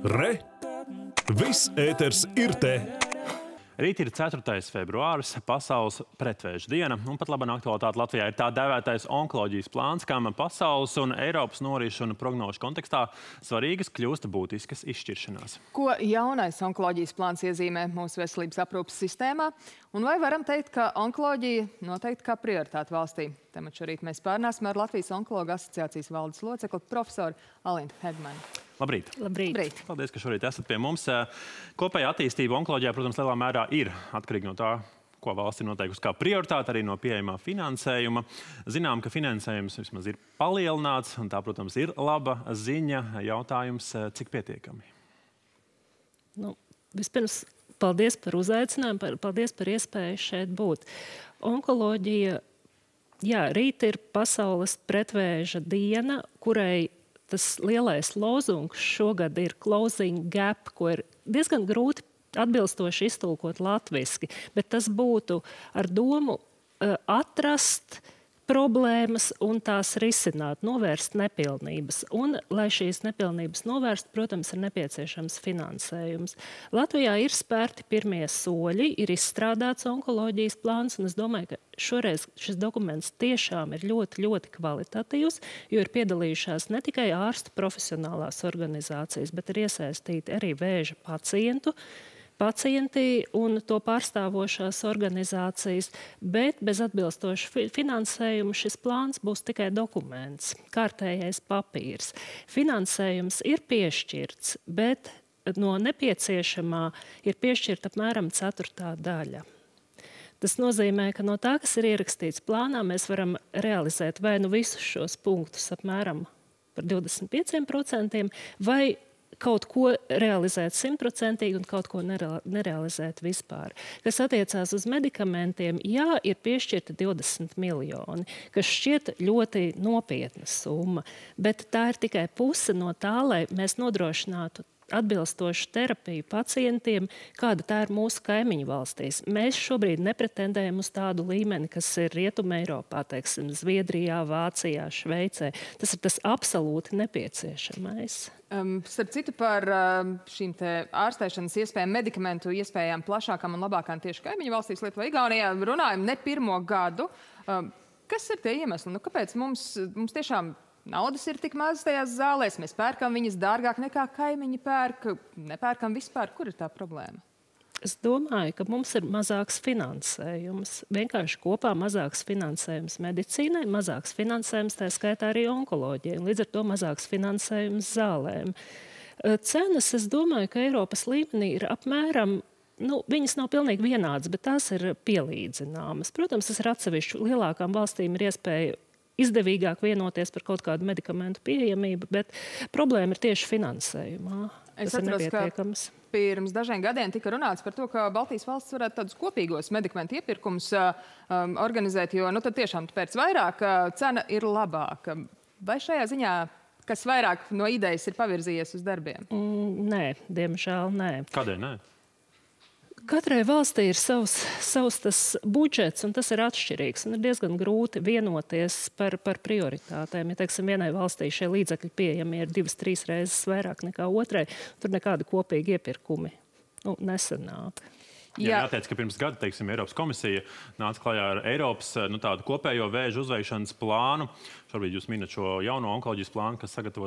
Re! Viss ēters ir te! Rīt ir 4. februāris, pasaules pretvēža diena, un pat laba aktualitāte Latvijā ir tā dēvētais onkoloģijas plāns, kam pasaules un Eiropas norīšu un prognožu kontekstā svarīgas kļūst būtiskas izšķiršanās. Ko jaunais onkoloģijas plāns iezīmē mūsu veselības aprūpes sistēmā? Un vai varam teikt, ka onkoloģija noteikti kā prioritāte valstī? Tematu šorīt mēs pārnāsim ar Latvijas onkologu asociācijas valdes locekli profesoru Alintu Hegmanu. Labrīt! Labrīt! Paldies, ka šorīt esat pie mums. Kopējā attīstība onkoloģijā, protams, lielā mērā ir atkarīga no tā, ko valsts ir noteikusi kā prioritāte, arī no pieejamā finansējuma. Zinām, ka finansējums vismaz ir palielināts, un tā, protams, ir laba ziņa. Jautājums, cik pietiekami? Vispirms, paldies par uzaicinājumu, paldies par iespēju šeit būt. Onkoloģija, jā, rīt ir pasaules pretvēža diena, kurai tas lielais lozungs šogad ir Closing Gap, ko ir diezgan grūti atbilstoši iztulkot latviski, bet tas būtu ar domu atrast problēmas un tās risināt, novērst nepilnības. Un, lai šīs nepilnības novērst, protams, ir nepieciešams finansējums. Latvijā ir spērti pirmie soļi, ir izstrādāts onkoloģijas plāns, un es domāju, ka šoreiz šis dokuments tiešām ir ļoti, ļoti kvalitatīvs, jo ir piedalījušās ne tikai ārstu profesionālās organizācijas, bet ir iesaistīti arī vēža pacienti un to pārstāvošās organizācijas, bet bez atbilstoša finansējuma šis plāns būs tikai dokuments, kārtējais papīrs. Finansējums ir piešķirts, bet no nepieciešamā ir piešķirta apmēram 1/4 daļa. Tas nozīmē, ka no tā, kas ir ierakstīts plānā, mēs varam realizēt vai nu visus šos punktus apmēram par 25%, vai kaut ko realizēt 100% un kaut ko nerealizēt vispār. Kas attiecās uz medikamentiem, jā, ir piešķirta 20 miljoni, kas šķiet ļoti nopietna summa, bet tā ir tikai puse no tā, lai mēs nodrošinātu atbilstošu terapiju pacientiem, kāda tā ir mūsu kaimiņu valstīs. Mēs šobrīd nepretendējam uz tādu līmeni, kas ir Rietuma Eiropā, teiksim, Zviedrijā, Vācijā, Šveicē. Tas ir tas absolūti nepieciešamais. Starp citu, par šīm te ārstēšanas iespējām, medikamentu iespējām plašākām un labākām tieši kaimiņu valstīs, Lietuvā, Igaunijā, runājam ne pirmo gadu. Kas ir tie iemesli? Kāpēc mums tiešām naudas ir tik maz tajās zālēs, mēs pērkam viņas dārgāk nekā kaimiņi pērk, nepērkam vispār? Kur ir tā problēma? Es domāju, ka mums ir mazāks finansējums. Vienkārši kopā mazāks finansējums medicīnai, mazāks finansējums tā skaitā arī onkoloģijai, un līdz ar to mazāks finansējums zālēm. Cenas, es domāju, ka Eiropas līmenī ir apmēram, viņas nav pilnīgi vienādas, bet tās ir pielīdzināmas. Protams, tas ir atsevišķi. Lielākām valstīm ir iespēja izdevīgāk vienoties par kaut kādu medikamentu pieejamību, bet problēma ir tieši finansējumā. Es atceros, ka pirms dažiem gadiem tika runāts par to, ka Baltijas valsts varētu tādus kopīgos medikamentu iepirkumus organizēt, jo tad tiešām tu pēc vairāk, cena ir labāka. Vai šajā ziņā kas vairāk no idejas ir pavirzījies uz darbiem? Nē, diemžēl nē. Kādēļ nē? Katrai valstī ir savs tas budžets, un tas ir atšķirīgs. Un ir diezgan grūti vienoties par prioritātēm. Ja, teiksim, vienai valstī šie līdzekļi pieejami ir 2-3 reizes vairāk nekā otrai, tur nekādi kopīgi iepirkumi nesanāk. Jā, jāteic, ka pirms gada, teiksim, Eiropas komisija nāca klajā ar Eiropas tādu kopējo vēža uzveikšanas plānu. Šobrīd jūs minat šo jauno onkoloģijas plānu, kas sagatavos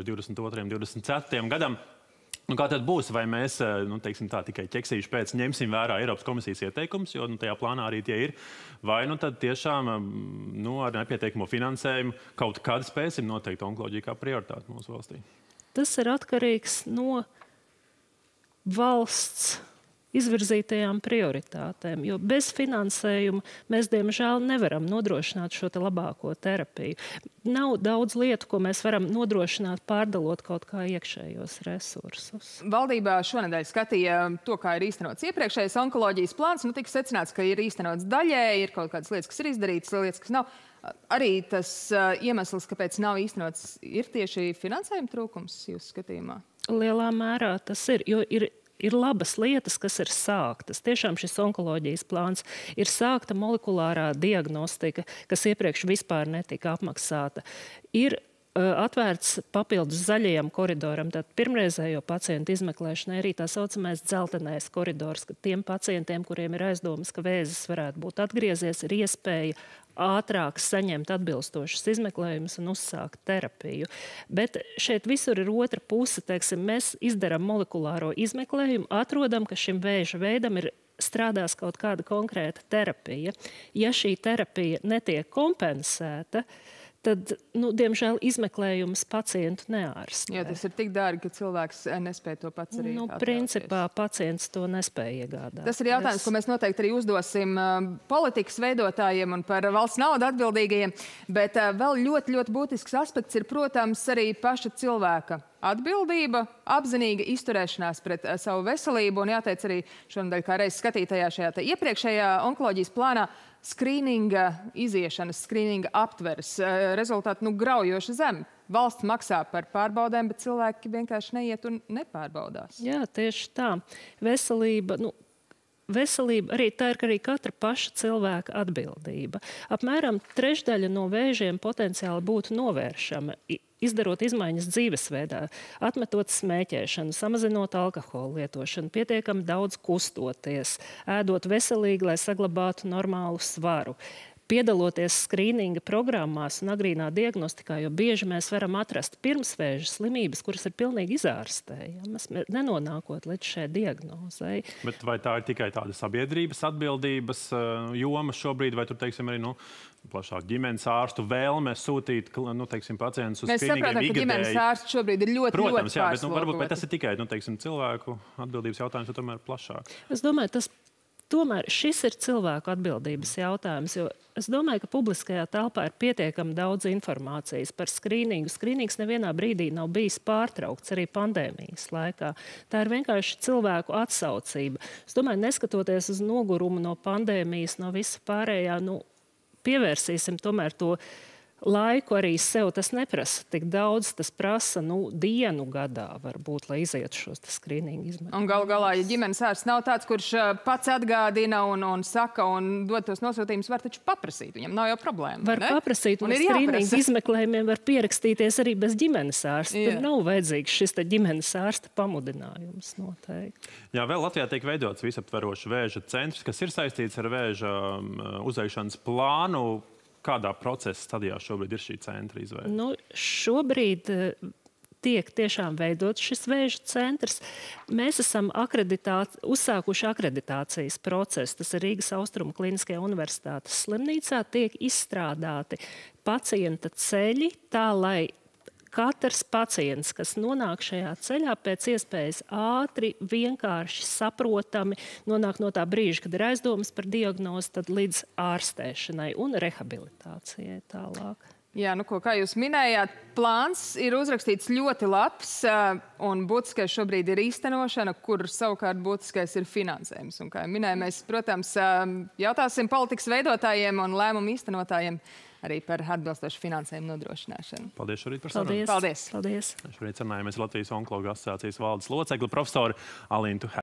2022–2024 gadam. Kā tad būs? Vai mēs, teiksim tā, tikai ķeksīšu pēc ņemsim vērā Eiropas komisijas ieteikums, jo tajā plānā arī tie ir? Vai tad tiešām ar nepietiekamo finansējumu kaut kad spēsim noteikt onkoloģiju kā prioritāti mūsu valstī? Tas ir atkarīgs no valsts izvirzītajām prioritātēm, jo bez finansējuma mēs, diemžēl, nevaram nodrošināt šo te labāko terapiju. Nav daudz lietu, ko mēs varam nodrošināt, pārdalot kaut kā iekšējos resursus. Valdībā šonedēļ skatīja to, kā ir īstenots iepriekšējais onkoloģijas plāns. Tika secināts, ka ir īstenots daļēji, ir kaut kādas lietas, kas ir izdarītas, lietas, kas nav. Arī tas iemesls, kāpēc nav īstenots, ir tieši finansējuma trūkums jūsu skatījumā? Lielā mērā tas ir, jo ir labas lietas, kas ir sāktas. Tiešām šis onkoloģijas plāns ir sākta molekulārā diagnostika, kas iepriekš vispār netika apmaksāta. Ir atvērts papildus zaļajam koridoram, tad pirmreizējo pacientu izmeklēšanai arī tā saucamais dzeltenais koridors, ka tiem pacientiem, kuriem ir aizdomas, ka vēzis varētu būt atgriezies, ir iespēja ātrāk saņemt atbilstošas izmeklējumus un uzsākt terapiju. Bet šeit visur ir otra puse, teiksim, mēs izdarām molekulāro izmeklējumu, atrodam, ka šim vēža veidam strādās kaut kāda konkrēta terapija. Ja šī terapija netiek kompensēta, tad, diemžēl, izmeklējums pacientu neārstē. Jo tas ir tik dārgi, ka cilvēks nespēja to pats arī atļauties. Principā pacients to nespēja iegādāt. Tas ir jautājums, ko mēs noteikti arī uzdosim politikas veidotājiem un par valsts naudu atbildīgajiem. Bet vēl ļoti, ļoti būtisks aspekts ir, protams, arī paša cilvēka atbildība, apzinīga izturēšanās pret savu veselību. Un jāteic arī šonadēļ, kā reiz skatītajā šajā iepriekšējā onkoloģijas plānā, skrīninga iziešanas, skrīninga aptveres rezultāti graujoši zemi. Valsts maksā par pārbaudēm, bet cilvēki vienkārši neiet un nepārbaudās. Jā, tieši tā. Veselība, veselība arī tā ir arī katra paša cilvēka atbildība. Apmēram trešdaļa no vēžiem potenciāli būtu novēršama, izdarot izmaiņas dzīvesveidā, atmetot smēķēšanu, samazinot alkohola lietošanu, pietiekami daudz kustoties, ēdot veselīgi, lai saglabātu normālu svaru. Piedaloties skrīninga programmās un agrīnā diagnostikā, jo bieži mēs varam atrast pirmsvēža slimības, kuras ir pilnīgi izārstējamas, nenonākot līdz šai diagnozei. Bet vai tā ir tikai tāda sabiedrības atbildības joma šobrīd, vai tur, teiksim, arī plašāk ģimenes ārstu vēlme sūtīt pacientus uz skrīningiem ikgadēji? Mēs saprotam, ka ģimenes ārsts šobrīd ir ļoti, protams, ļoti jā, bet pārslogoti. varbūt tas ir tikai cilvēku atbildības jautājums, vai tomēr plašāk? Es domāju, tomēr šis ir cilvēku atbildības jautājums, jo es domāju, ka publiskajā telpā ir pietiekami daudz informācijas par skrīningu. Skrīnings nevienā brīdī nav bijis pārtraukts arī pandēmijas laikā. Tā ir vienkārši cilvēku atsaucība. Es domāju, neskatoties uz nogurumu no pandēmijas, no visa pārējā, pievērsīsim tomēr to laiku arī sev. Tas neprasa tik daudz, tas prasa dienu gadā varbūt, lai izietu šos skrīningu izmēģinājumus. Un galu galā, ja ģimenes ārsts nav tāds, kurš pats atgādina un saka un dod tos nosūtījumus, var taču paprasīt. Viņam nav jau problēma. Var paprasīt, un skrīningu izmeklējumiem var pierakstīties arī bez ģimenes ārsta. Tur nav vajadzīgs šis ģimenes ārsta pamudinājums noteikti. Jā, vēl Latvijā tiek veidots visaptverošs vēža centrs, kas ir saistīts ar vēža uzveikšanas plānu. Kādā procesa stadijā šobrīd ir šī centra izveide? Šobrīd tiek tiešām veidots šis vēža centrs. Mēs esam uzsākuši akreditācijas procesu. Tas ir Rīgas Austrumu Kliniskajā universitātes slimnīcā. Tiek izstrādāti pacienta ceļi tā, lai katrs pacients, kas nonāk šajā ceļā, pēc iespējas ātri, vienkārši saprotami, nonāk no tā brīža, kad ir aizdomas par diagnozi, tad līdz ārstēšanai un rehabilitācijai tālāk. Jā, kā jūs minējāt, plāns ir uzrakstīts ļoti labs, un būtiskais šobrīd ir īstenošana, kur savukārt būtiskais ir finansējums. Un, kā jau minēju, mēs, protams, jautāsim politikas veidotājiem un lēmumu īstenotājiem arī par atbilstošu finansējumu nodrošināšanu. Paldies šorīt par sarunu. Paldies. Paldies. Šorīt sarunājamies Latvijas onkoloģu asociācijas valdes locekli profesoru Alintu